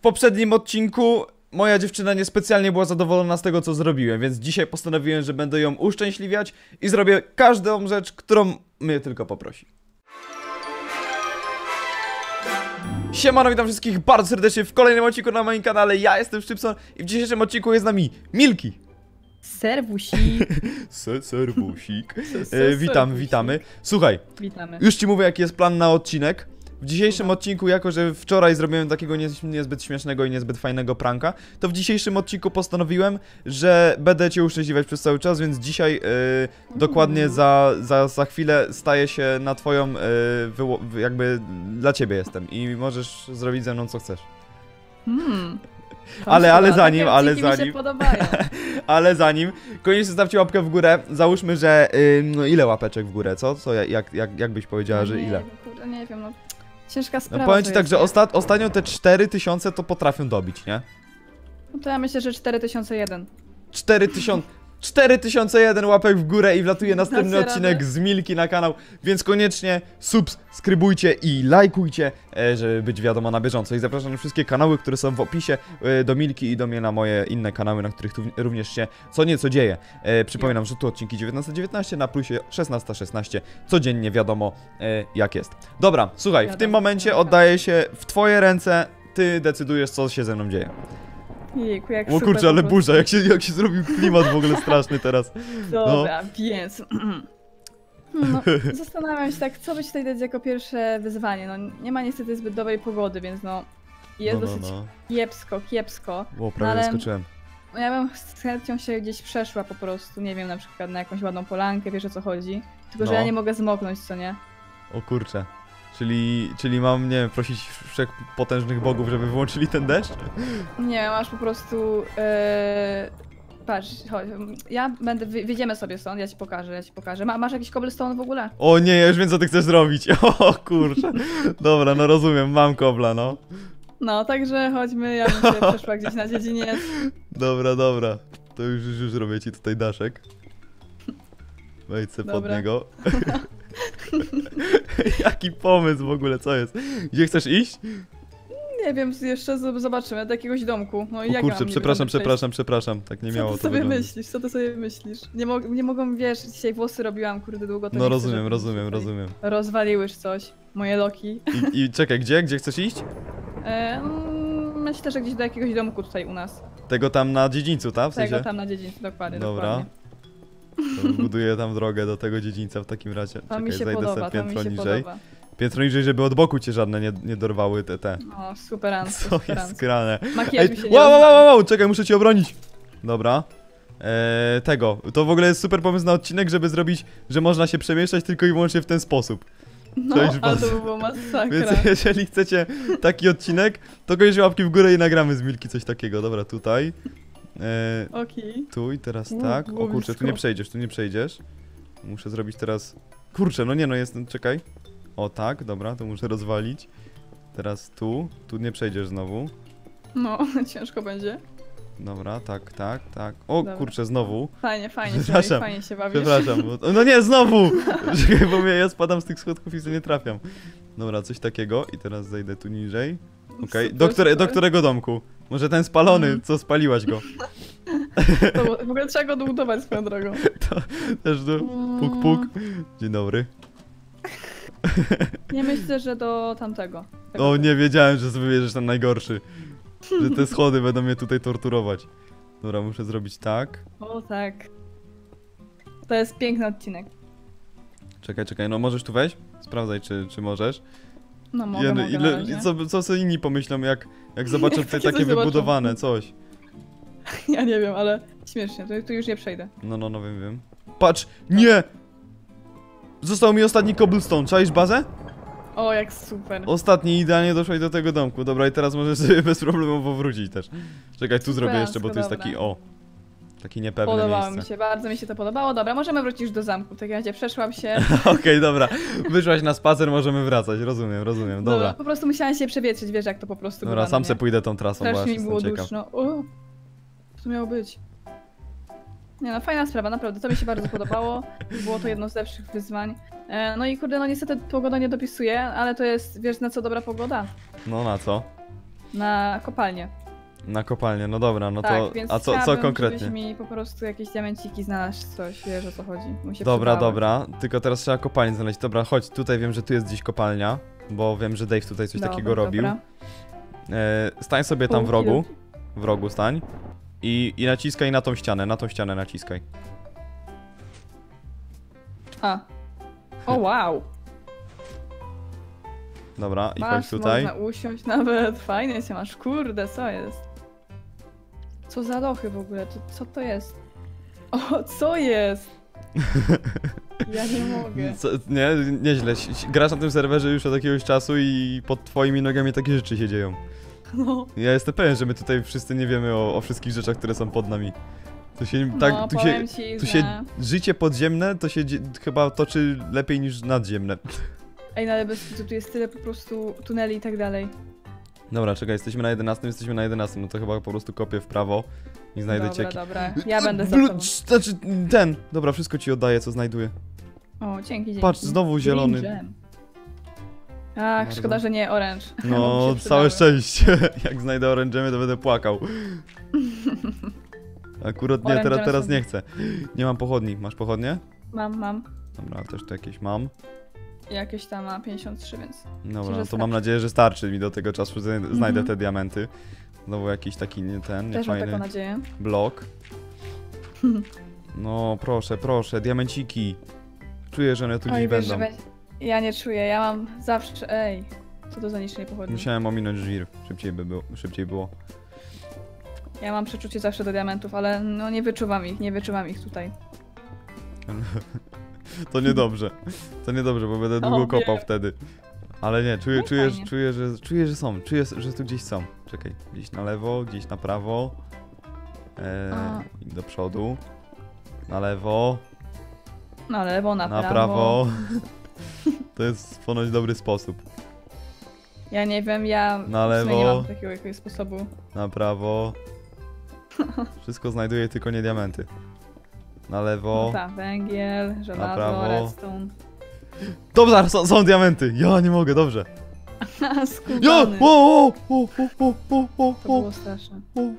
poprzednim odcinku moja dziewczyna niespecjalnie była zadowolona z tego, co zrobiłem, więc dzisiaj postanowiłem, że będę ją uszczęśliwiać i zrobię każdą rzecz, którą mnie tylko poprosi. Siemano, witam wszystkich bardzo serdecznie w kolejnym odcinku na moim kanale. Ja jestem Szczypson i w dzisiejszym odcinku jest z nami Milki. Serwusik. Serwusik. Serwusik. Witamy. Słuchaj, Witamy. już ci mówię, jaki jest plan na odcinek. W dzisiejszym odcinku, jako że wczoraj zrobiłem takiego niezbyt śmiesznego i niezbyt fajnego pranka, to w dzisiejszym odcinku postanowiłem, że będę cię uszczęśliwiać przez cały czas, więc dzisiaj dokładnie za chwilę staję się na twoją, jakby dla ciebie jestem i możesz zrobić ze mną co chcesz. Ale zanim, ale zanim, koniecznie zostawcie łapkę w górę, załóżmy, że, no ile łapeczek w górę, co? Jak byś powiedziała, że ile? Kurde, nie wiem, no ciężka sprawa. No powiem ci tak, że ostatnio te 4000 to potrafią dobić, nie? No to ja myślę, że 4001. 4001 łapek w górę i wlatuje następny Dacie odcinek radę? z Milki na kanał, więc koniecznie subskrybujcie i lajkujcie, żeby być wiadomo na bieżąco. I zapraszam na wszystkie kanały, które są w opisie, do Milki i do mnie na moje inne kanały, na których tu również się co nieco dzieje. Przypominam, że tu odcinki 19:19 na plusie 16:16, codziennie wiadomo jak jest. Dobra, słuchaj, w tym momencie oddaję się w twoje ręce, ty decydujesz, co się ze mną dzieje. Jejku, jak O super kurczę, ale po burza, jak się zrobił klimat w ogóle straszny teraz. prostu. Dobra, więc... No, zastanawiam się tak, co by tutaj dać jako pierwsze wyzwanie. No, nie ma niestety zbyt dobrej pogody, więc no... Jest dosyć kiepsko. O, prawie ale wyskoczyłem. no, ja bym z chęcią się gdzieś przeszła po prostu, nie wiem, na przykład na jakąś ładną polankę, wiesz o co chodzi. Tylko, że No. ja nie mogę zmoknąć, co nie? O kurczę. Czyli mam, nie wiem, prosić wszechpotężnych bogów, żeby wyłączyli ten deszcz? Nie, masz po prostu... Patrz, chodź, wyjdziemy sobie stąd, ja ci pokażę. Masz jakiś cobblestone w ogóle? O nie, ja już wiem, co ty chcesz zrobić. O kurczę. Dobra, no rozumiem, mam kobla, no. No, także chodźmy, ja bym się przeszła gdzieś na dziedziniec. Dobra. To już robię ci tutaj daszek. Wejdź se pod Dobra. niego. Jaki pomysł w ogóle, co jest? Gdzie chcesz iść? Nie wiem, jeszcze zobaczymy, do jakiegoś domku. No i O jak kurczę, mam niby tam przejść? przepraszam, tak nie miało Co to ty sobie wyglądać. myślisz, co ty sobie myślisz? Nie mogą, wiesz, dzisiaj włosy robiłam, kurde, długo to No nie chcę, żeby rozumiem. tutaj rozwaliłyś coś, moje loki. I czekaj, gdzie chcesz iść? Myślę, że gdzieś do jakiegoś domku tutaj u nas. Tego tam na dziedzińcu, tak? W sensie? Tego tam na dziedzińcu, dokładnie, Dobra. dokładnie. To buduję tam drogę do tego dziedzińca w takim razie. To mi się zajdę podoba, sobie to mi piętro się niżej. podoba. Piętro niżej, żeby od boku cię żadne nie dorwały te. O, superancko, Co jest superancko. grane? Makijaż mi się nie Wow, czekaj, muszę cię obronić. Dobra. To w ogóle jest super pomysł na odcinek, żeby zrobić, że można się przemieszczać tylko i wyłącznie w ten sposób. No, Cześć, ale to was. by było masakra. Więc jeżeli chcecie taki odcinek, to koniecznie łapki w górę i nagramy z Milki coś takiego. Dobra, tutaj. Okej. Tu i teraz tak. O kurczę, tu nie przejdziesz. Muszę zrobić teraz... Kurczę, no jest... Czekaj. O tak, dobra, to muszę rozwalić. Teraz tu nie przejdziesz znowu. No, ciężko będzie. Dobra, tak. O Dobra. kurczę, znowu. Fajnie Przepraszam. fajnie się bawisz. Przepraszam, no nie, znowu! Czekaj, bo ja spadam z tych schodków i sobie nie trafiam. Dobra, coś takiego i teraz zejdę tu niżej. Okej, Super, do którego domku? Może ten spalony, co spaliłaś go? To w ogóle trzeba go dobudować swoją drogą. To też tu, puk. Dzień dobry. Nie myślę, że do tamtego. O, nie wiedziałem, że sobie wybierzesz ten najgorszy. Że te schody będą mnie tutaj torturować. Dobra, muszę zrobić tak. O tak. To jest piękny odcinek. Czekaj, no możesz tu wejść? Sprawdzaj, czy możesz. No mogę, mogę na razie. Co sobie inni pomyślą, jak zobaczą Jak tutaj takie takie coś wybudowane coś. Ja nie wiem, ale śmiesznie, tu już nie przejdę. No, wiem. Patrz, nie! Został mi ostatni cobblestone, czaisz bazę? O, jak super. Ostatni, idealnie doszłaś do tego domku. Dobra, i teraz możesz sobie bezproblemowo wrócić też. Czekaj, tu zrobię jeszcze, bo tu jest taki, taki niepewne Podobało miejsce. mi się, bardzo mi się to podobało. Dobra, możemy wrócić już do zamku. W takim razie przeszłam się. Okej, dobra. Wyszłaś na spacer, możemy wracać. Rozumiem. Dobra. Po prostu musiałam się przewietrzyć, wiesz jak to po prostu Dobra, bywa, sam no se nie? pójdę tą trasą, bo aż Strasznie mi jestem było ciekaw. duszno. O, co to miało być? Nie no, fajna sprawa, naprawdę, to mi się bardzo podobało. Było to jedno z lepszych wyzwań. No i kurde, no niestety pogoda nie dopisuje, ale to jest, wiesz na co dobra pogoda? No na co? Na kopalnię. Na kopalnię, no dobra, no Tak, to... więc A co chciałabym, konkretnie? żebyś mi po prostu jakieś diamenciki znalazł, coś, wiesz o co chodzi. Mu się Dobra, przydały. dobra, tylko teraz trzeba kopalnię znaleźć. Dobra, chodź, tutaj wiem, że tu jest gdzieś kopalnia, bo wiem, że Dave tutaj coś takiego robił. Dobra. Stań sobie tam w rogu, Okidoki. w rogu stań i naciskaj na tą ścianę naciskaj. A. O wow. Dobra, i chodź Masz, tutaj. można usiąść nawet, fajnie się masz, kurde, co jest? Co za lochy w ogóle, co to jest? O, co jest? Ja nie mogę. Nie, nieźle. Grasz na tym serwerze już od jakiegoś czasu i pod twoimi nogami takie rzeczy się dzieją. No, Ja jestem pewien, że my tutaj wszyscy nie wiemy o wszystkich rzeczach, które są pod nami. To się tak, no tu się, powiem ci, tu że... się życie podziemne to się chyba toczy lepiej niż nadziemne. Ej, no ale bez kitu, tu jest tyle po prostu tuneli i tak dalej. Dobra, czekaj, jesteśmy na 11, no to chyba po prostu kopię w prawo i znajdę cię. Dobra, ja będę za tobą. Znaczy, dobra, wszystko ci oddaję, co znajduję. O, dzięki. Patrz, znowu zielony. Green gem. Ach, Bardzo. szkoda, że nie orange. No, By się całe przydały. szczęście. Jak znajdę orężemy, to będę płakał. Akurat nie, Oręże teraz są- nie chcę. Nie mam pochodni. Masz pochodnie? Mam. Dobra, też tu jakieś mam. Jakieś tam ma 53, więc... Dobra, że no to starczy. mam nadzieję, że starczy mi do tego czasu, że znajdę te diamenty. Znowu jakiś taki Też mam taką niefajny nadzieję. blok. No, proszę, diamenciki. Czuję, że one tu gdzieś Oj, wiesz, będą. że ja nie czuję, ja mam zawsze... Ej, co to za nicznej pochodni? Musiałem ominąć żwir. Szybciej było. Ja mam przeczucie zawsze do diamentów, ale no nie wyczuwam ich tutaj. To niedobrze. To niedobrze, bo będę długo O, kopał nie. wtedy. Ale nie, No czuję, i fajnie. czuję, że są. Czuję, że tu gdzieś są. Czekaj, gdzieś na lewo, gdzieś na prawo. A. I do przodu. Na lewo, Na lewo, na na prawo. prawo. To jest ponoć dobry sposób. Ja nie wiem, ja Na w sumie nie lewo. mam takiego jakiegoś sposobu. Na prawo. Wszystko znajduję, tylko nie diamenty. Na lewo. No tak, węgiel, żelazo, prawo. redstone. Dobrze, są diamenty! Ja nie mogę, dobrze. Ja! Skubany. O! To było straszne.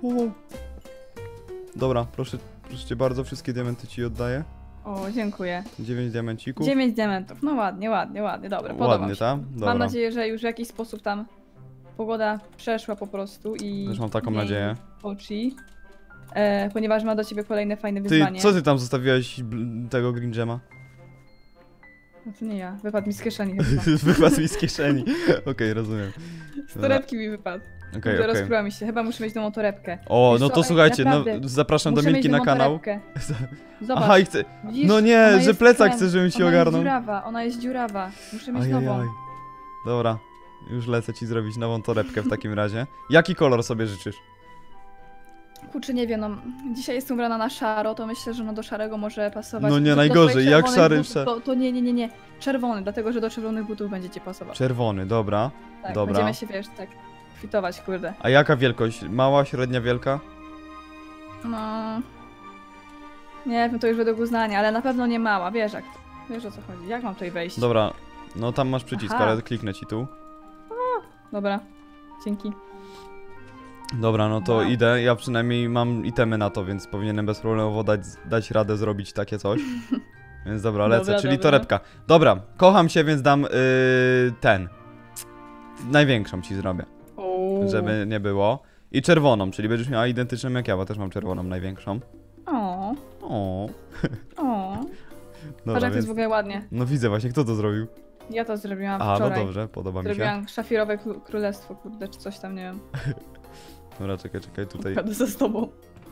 Dobra, proszę cię bardzo, wszystkie diamenty ci oddaję. O, dziękuję. 9 diamencików. 9 diamentów. No ładnie, dobra, podoba Ładnie, mi się. tak? Dobra. Mam nadzieję, że już w jakiś sposób tam pogoda przeszła po prostu i... Też mam taką jej nadzieję. Oczy. Ponieważ ma do ciebie kolejne fajne Ty, wyzwanie. co ty tam zostawiłeś tego green gemma? No to nie ja, wypadł mi z kieszeni chyba. Wypadł mi z kieszeni. Okej, rozumiem. Z torebki mi wypadł. Okej. Rozkryła mi się, chyba muszę mieć nową torebkę. O, Wiesz no co, to ej, słuchajcie, no naprawdę, zapraszam do muszę Milki mieć na nową kanał. torebkę. Zobacz, Aha, i chcę. widzisz? No nie, Ona że jest plecak ten, chcę, żebym ci ona ogarnął. ona jest dziurawa. Muszę mieć nową. Ajajaj. Dobra, już lecę ci zrobić nową torebkę w takim razie. Jaki kolor sobie życzysz? Kurczę, nie wiem, no dzisiaj jestem ubrana na szaro, to myślę, że no do szarego może pasować. No nie, Do najgorzej, twoich jak czerwonych szary- butów, to nie. Czerwony, dlatego że do czerwonych butów będziecie pasować. Czerwony, dobra. Tak, dobra. będziemy się, wiesz, tak kwitować, kurde. A jaka wielkość? Mała, średnia, wielka? No... Nie wiem, to już według uznania, ale na pewno nie mała, wiesz jak. Wiesz o co chodzi, jak mam tutaj wejść? Dobra, no tam masz przycisk, Aha. ale kliknę ci tu. Dobra, dzięki. Dobra, no to Wow. idę. Ja przynajmniej mam itemy na to, więc powinienem bezproblemowo dać radę zrobić takie coś. Więc dobra, lecę, Dobra, czyli dobra. torebka. Dobra, kocham się, więc dam ten. Największą ci zrobię, Uuu. żeby nie było. I czerwoną, czyli będziesz miała identyczną jak ja, bo też mam czerwoną największą. O, O, o. Patrz dobra, jak to jest więc... w ogóle ładnie. No widzę właśnie, kto to zrobił. Ja to zrobiłam A, no wczoraj. dobrze, podoba mi się. Zrobiłam szafirowe królestwo, kurde, czy coś tam, nie wiem. Dobra, czekaj, tutaj. Jadę ze z tobą.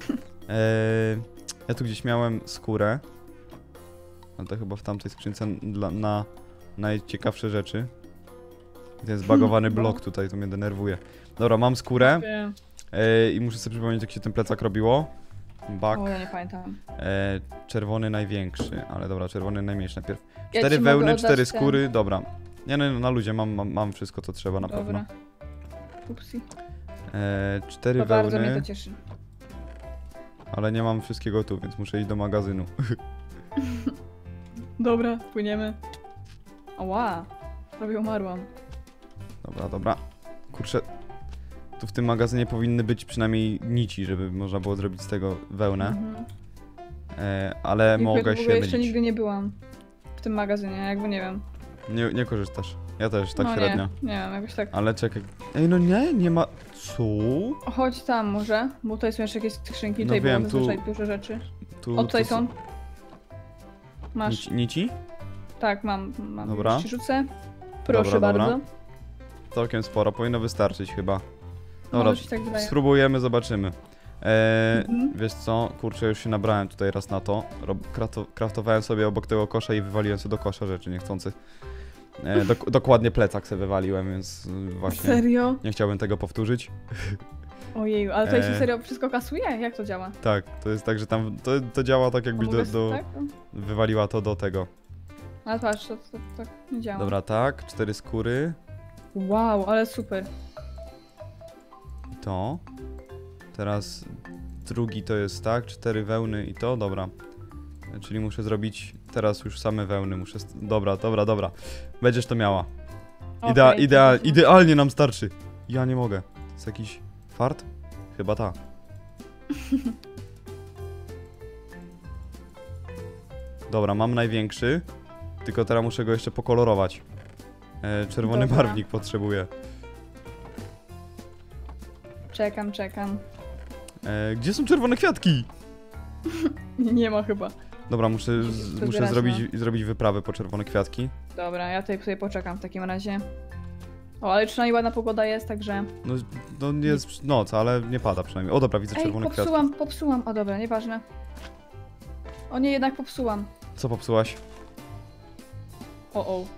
Ja tu gdzieś miałem skórę. Ale to chyba w tamtej skrzynce na najciekawsze rzeczy. Ten zbagowany No. blok tutaj, to mnie denerwuje. Dobra, mam skórę Wiem. i muszę sobie przypomnieć, jak się ten plecak robiło. Bak, O, ja nie pamiętam. czerwony największy, ale dobra, czerwony najmniejszy najpierw. Ja 4 ci mogę wełny, oddać 4 ten- skóry, dobra. Nie, no, na luzie mam wszystko, co trzeba na pewno. Dobra. Upsi. 4 To bardzo mnie wełny, to cieszy. ale nie mam wszystkiego tu, więc muszę iść do magazynu. Dobra, płyniemy. Ała, prawie umarłam. Dobra. Kurczę. tu w tym magazynie powinny być przynajmniej nici, żeby można było zrobić z tego wełnę. Ale mogę się mylić. Jeszcze nigdy nie byłam w tym magazynie, jakby nie wiem. Nie korzystasz. Ja też, tak no średnio. Nie wiem, jakoś tak. Ale czekaj. Ej, no nie ma... Co? Chodź tam może, bo tutaj są jeszcze jakieś skrzynki, No tutaj wiem, było zazwyczaj dużo rzeczy. Tu, O, tutaj tu są. Masz. Nici? Tak, mam. Dobra. Już ci rzucę. Proszę Dobra. bardzo. Całkiem sporo, powinno wystarczyć chyba. No, Dobra, już ci tak wydaje. spróbujemy, zobaczymy. Mhm. Wiesz co, kurczę, już się nabrałem tutaj raz na to. Kraftowałem sobie obok tego kosza i wywaliłem sobie do kosza rzeczy niechcących. Dokładnie plecak sobie wywaliłem, więc właśnie Serio? nie chciałbym tego powtórzyć. Ojeju, ale tutaj się serio wszystko kasuje? Jak to działa? Tak, to jest tak, że tam to działa tak jakbyś Tak? wywaliła to do tego. Ale patrz, to tak nie działa. Dobra, tak, 4 skóry. Wow, ale super. To. Teraz drugi to jest tak, 4 wełny i to, dobra. Czyli muszę zrobić teraz już same wełny, muszę... Dobra. Będziesz to miała. Okay, Idealnie nam starczy. Ja nie mogę. To jest jakiś fart? Chyba ta. Dobra, mam największy. Tylko teraz muszę go jeszcze pokolorować. Czerwony Dobra. barwnik potrzebuję. Czekam. Gdzie są czerwone kwiatki? Nie ma chyba. Dobra, muszę zbierać, zrobić wyprawę po czerwone kwiatki. Dobra, ja tutaj sobie poczekam w takim razie. O, ale przynajmniej ładna pogoda jest, także... No jest noc, ale nie pada przynajmniej. O dobra, widzę czerwone kwiatki. popsułam. O dobra, nieważne. O nie, jednak popsułam. Co popsułaś? O.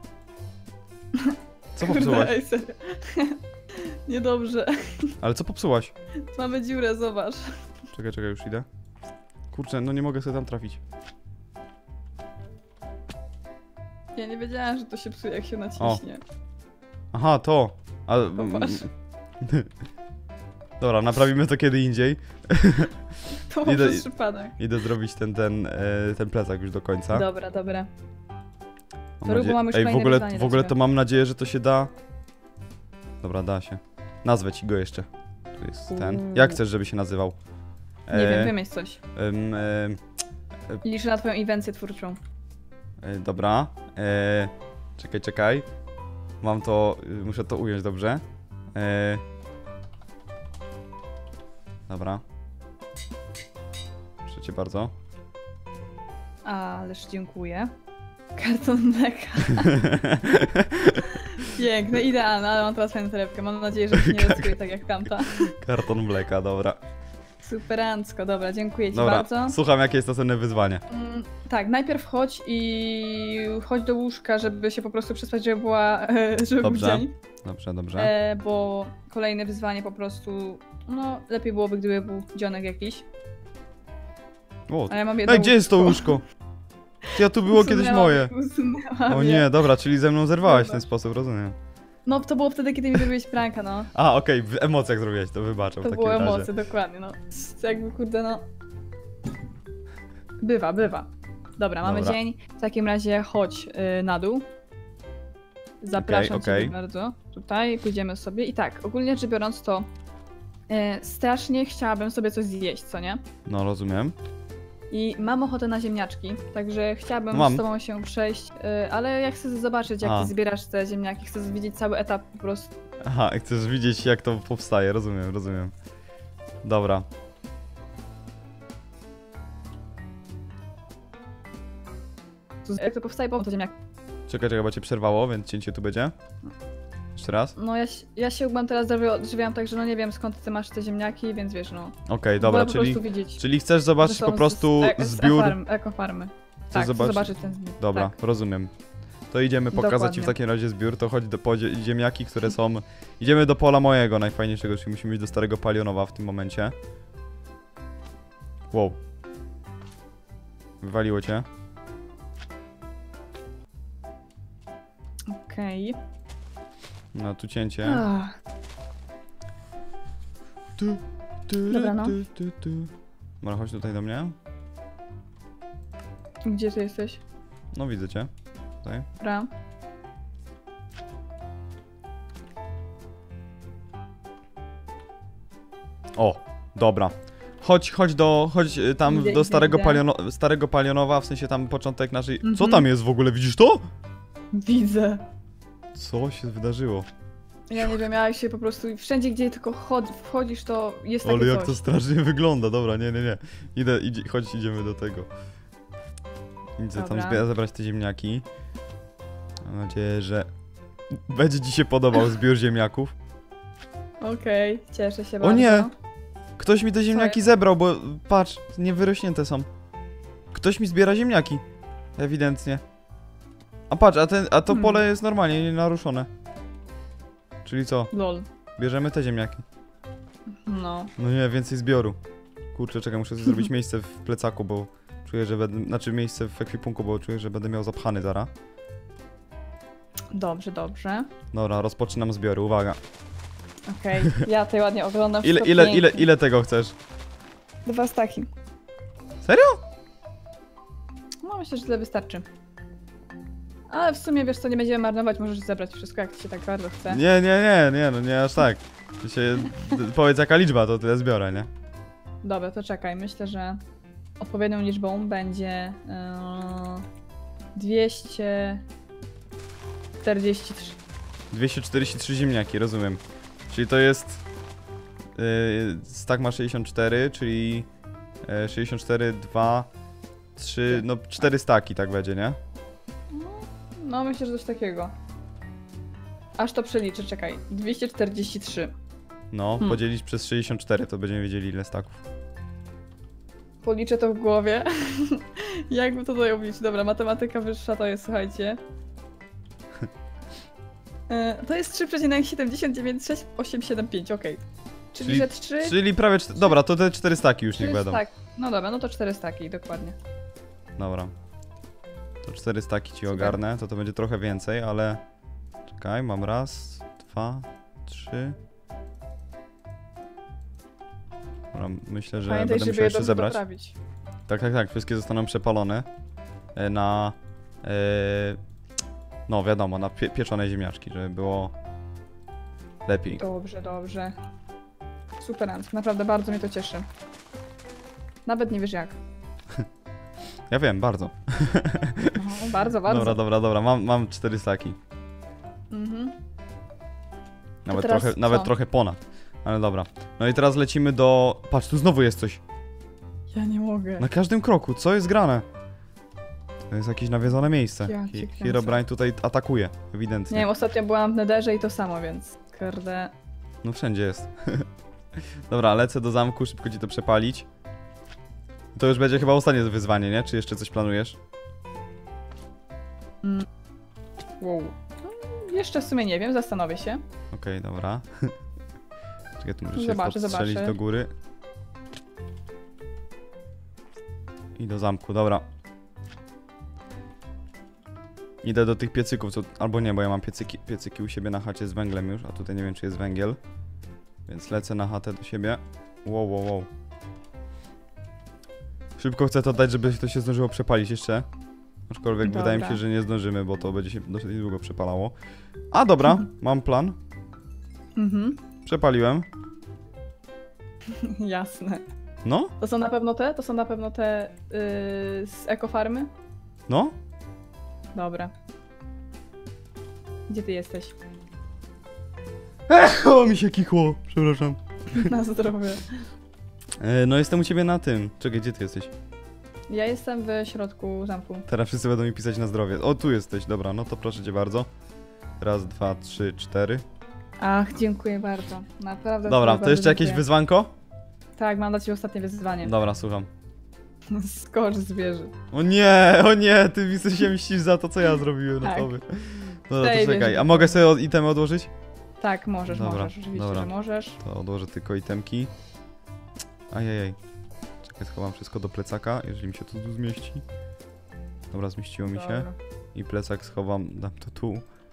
Co popsułaś? Ej, serio. Niedobrze. Ale co popsułaś? Mamy dziurę, zobacz. Czekaj, już idę. Kurczę, no nie mogę sobie tam trafić. Ja nie wiedziałam, że to się psuje, jak się naciśnie. Aha, to. Popatrz. Dobra, naprawimy to kiedy indziej. To był przez przypadek. Idę zrobić ten plecak już do końca. Dobra. Mam nadzieję... w ogóle to mam nadzieję, że to się da. Dobra, da się. Nazwę ci go jeszcze. Tu jest ten. Jak chcesz, żeby się nazywał? Nie wiem, wymyśl coś. e, Liczę na twoją inwencję twórczą. Dobra. Czekaj. Mam to... muszę to ująć dobrze. Dobra. Proszę cię bardzo. Ależ dziękuję. Karton mleka. Piękne, idealne, ale mam teraz fajną torebkę. Mam nadzieję, że się nie rozkryje tak jak tamta. Karton mleka, dobra. Superancko, dobra, dziękuję ci Dobra, bardzo. słucham, jakie jest następne wyzwanie. Tak, najpierw chodź do łóżka, żeby się po prostu przespać, żeby był dzień. Dobrze. Bo kolejne wyzwanie po prostu, no lepiej byłoby, gdyby był dzionek jakiś. O, a ja mam jedno gdzie jest to łóżko? Ja tu było kiedyś moje. O nie, dobra, czyli ze mną zerwałaś w ten sposób, rozumiem. No to było wtedy, kiedy mi zrobiłeś pranka, no. A, okej, w emocjach zrobiłeś, to wybaczam. To były emocje, dokładnie, no. Jakby kurde, no. Bywa. Dobra, mamy dzień. W takim razie chodź na dół. Zapraszam cię bardzo. Tutaj pójdziemy sobie. I tak, ogólnie rzecz biorąc to strasznie chciałabym sobie coś zjeść, co nie? No, rozumiem. I mam ochotę na ziemniaczki, także chciałabym z tobą się przejść, ale ja chcę zobaczyć, jak ty zbierasz te ziemniaki, chcę widzieć cały etap po prostu. Aha, chcesz widzieć, jak to powstaje, rozumiem. Dobra. Jak to powstaje, bo to ziemniaki. Czekaj, bo cię przerwało, więc cięcie tu będzie. Jeszcze raz? No ja się chyba teraz odżywiam, także no nie wiem, skąd ty masz te ziemniaki, więc wiesz, no. Okej, dobra, czyli chcesz zobaczyć po prostu zbiór... Ekofarmy. Tak, chcę zobaczyć ten zbiór. Dobra, tak. Rozumiem. To idziemy pokazać ci w takim razie zbiór, to chodź po ziemniaki, które są... Idziemy do pola mojego, najfajniejszego, czyli musimy iść do starego Palionowa w tym momencie. Wow. Wywaliło cię. Okej. No, tu cięcie. Dobra, no. Dobra, chodź tutaj do mnie. Gdzie ty jesteś? No, widzę cię. Tutaj. Dobra. O, dobra. Chodź tam Idę, do starego, idę. starego Palionowa, w sensie tam początek naszej... Mhm. Co tam jest w ogóle, widzisz to? Widzę. Co się wydarzyło? Ja nie wiem, ja się po prostu wszędzie, gdzie tylko wchodzisz, to jest takie Ale jak coś. to strasznie wygląda, dobra, nie. Chodź, idziemy do tego. Idę tam Dobra. zebrać te ziemniaki. Mam nadzieję, że będzie ci się podobał zbiór ziemniaków. Okej, cieszę się O bardzo. nie! Ktoś mi te ziemniaki jest? zebrał, bo patrz, niewyrośnięte są. Ktoś mi zbiera ziemniaki. Ewidentnie. A patrz, a to pole jest normalnie, nienaruszone. Czyli co? Lol. Bierzemy te ziemniaki. No. No nie, więcej zbioru. Kurczę, czekaj, muszę sobie zrobić miejsce w plecaku, bo czuję, że będę... Znaczy miejsce w ekwipunku, bo czuję, że będę miał zapchany zaraz. Dobrze, dobrze. Dobra, rozpoczynam zbiory, uwaga. Okej, ja tutaj ładnie oglądam Ile, wszystko ile, ile, pięknie. ile tego chcesz? 2 staki. Serio? No myślę, że tyle wystarczy. Ale w sumie, wiesz co, nie będziemy marnować, możesz zebrać wszystko, jak ci się tak bardzo chce. Nie, no nie aż tak. Powiedz jaka liczba, to tyle zbiorę, nie? Dobra, to czekaj, myślę, że odpowiednią liczbą będzie 243. 243 ziemniaki, rozumiem. Czyli to jest... Stack ma 64, czyli 64, 2, 3, no 4 staki tak będzie, nie? No myślę, że coś takiego. Aż to przeliczę, czekaj. 243. No, podzielić przez 64, to będziemy wiedzieli ile staków. Policzę to w głowie. Jakby to tutaj obliczyć? Dobra, matematyka wyższa to jest, słuchajcie. To jest 3,796,875, okej. Czyli że 3... Czyli prawie... Dobra, to te 4 staki już niech 3 będą. tak. No dobra, no to 4 staki, dokładnie. Dobra. To 4 staki ci Super. ogarnę, to będzie trochę więcej, ale... Czekaj, mam raz, 2, 3... Dobra, myślę, że Pamiętaj, będę żeby musiał je jeszcze dobrze zebrać. doprawić. Tak, wszystkie zostaną przepalone na... no wiadomo, na pieczone ziemniaczki, żeby było lepiej. Dobrze, dobrze. Super, Ant, naprawdę bardzo mnie to cieszy. Nawet nie wiesz jak. Ja wiem, bardzo. No, bardzo, bardzo. Dobra, mam 4 staki. Mhm. Nawet teraz trochę, co? nawet trochę ponad. Ale dobra. No i teraz lecimy do... Patrz, tu znowu jest coś. Ja nie mogę. Na każdym kroku, co jest grane? To jest jakieś nawiedzone miejsce. Ja cię kręcę. Herobrine tutaj atakuje, Nie ewidentnie. wiem, ostatnio byłam w Netherze i to samo, więc kurde. No wszędzie jest. Dobra, lecę do zamku, szybko ci to przepalić. To już będzie chyba ostatnie wyzwanie, nie? Czy jeszcze coś planujesz? Wow. No, jeszcze w sumie nie wiem, zastanowię się. Okej, dobra. Czekaj, tu muszę się Zobaczę, strzelić zobaczę. do góry. I do zamku, dobra. Idę do tych piecyków, co... albo nie, bo ja mam piecyki u siebie na chacie z węglem już, a tutaj nie wiem, czy jest węgiel. Więc lecę na chatę do siebie. Wow. Szybko chcę to dać, żeby to się zdążyło przepalić jeszcze. Aczkolwiek Dobra. wydaje mi się, że nie zdążymy, bo to będzie się dosyć długo przepalało. A dobra, mam plan. Mhm. Przepaliłem. Jasne. No? To są na pewno te? To są na pewno te z ekofarmy? No? Dobra. Gdzie ty jesteś? O, mi się kichło, przepraszam. Na zdrowie. No jestem u ciebie na tym. Czekaj, gdzie ty jesteś? Ja jestem w środku zamku. Teraz wszyscy będą mi pisać na zdrowie. O, tu jesteś, dobra, no to proszę cię bardzo. Raz, 2, 3, 4. Ach, dziękuję bardzo. Naprawdę. Dobra, bardzo to jeszcze jakieś dziękuję. wyzwanko? Tak, mam dla ciebie ostatnie wyzwanie. Dobra, słucham. Skocz z wieży. O nie, ty mi się mścisz za to, co ja zrobiłem na Tak. tobie. Dobra, Tej to czekaj, wieży. a mogę sobie itemy odłożyć? Tak, możesz, Dobra, możesz, oczywiście, dobra. że możesz. To odłożę tylko itemki. Ajajaj. Czekaj, schowam wszystko do plecaka, jeżeli mi się to tu zmieści. Dobra, zmieściło mi się. Dobra. I plecak schowam, dam to tu.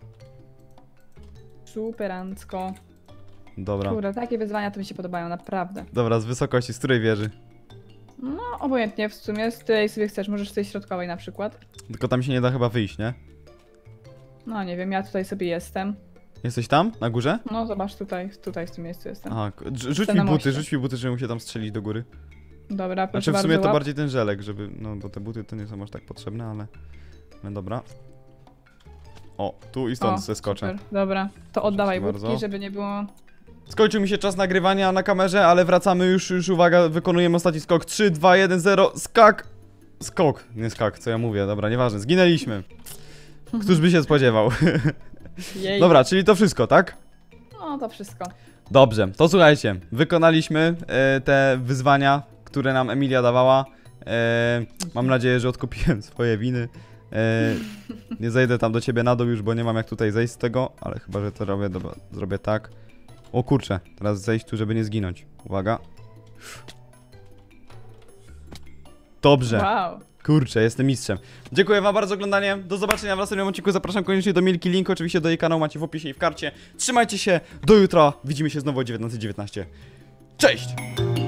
Superancko. Dobra. Kurde, takie wyzwania to mi się podobają, naprawdę. Dobra, z wysokości, z której wieży? No, obojętnie w sumie, z której sobie chcesz, możesz z tej środkowej na przykład. Tylko tam się nie da chyba wyjść, nie? No nie wiem, ja tutaj sobie jestem. Jesteś tam? Na górze? No zobacz, tutaj w tym miejscu jestem. Aha, rzuć Jestem mi na buty, moście. rzuć mi buty, żebym się tam strzelić do góry. Dobra, proszę Znaczy w sumie bardzo, to łap. bardziej ten żelek, żeby, no bo te buty to nie są aż tak potrzebne, ale dobra. O, tu i stąd O, zeskoczę. super. Dobra, to oddawaj Proszę budki, bardzo. żeby nie było... Skończył mi się czas nagrywania na kamerze, ale wracamy już uwaga, wykonujemy ostatni skok. 3, 2, 1, 0, skak! Skok, nie skak, co ja mówię, dobra, nieważne, zginęliśmy. Któż by się spodziewał? Jej. Dobra, czyli to wszystko, tak? No to wszystko. Dobrze, to słuchajcie, wykonaliśmy te wyzwania, które nam Emilia dawała. Mam nadzieję, że odkupiłem swoje winy. Nie zejdę tam do ciebie na dół już, bo nie mam jak tutaj zejść z tego, ale chyba, że to robię, dobra, zrobię tak. O kurczę, teraz zejść tu, żeby nie zginąć. Uwaga. Dobrze. Wow. Kurczę, jestem mistrzem. Dziękuję wam bardzo za oglądanie. Do zobaczenia w następnym odcinku. Zapraszam koniecznie do Milki. Link oczywiście do jej kanału macie w opisie i w karcie. Trzymajcie się. Do jutra. Widzimy się znowu o 19:19. Cześć!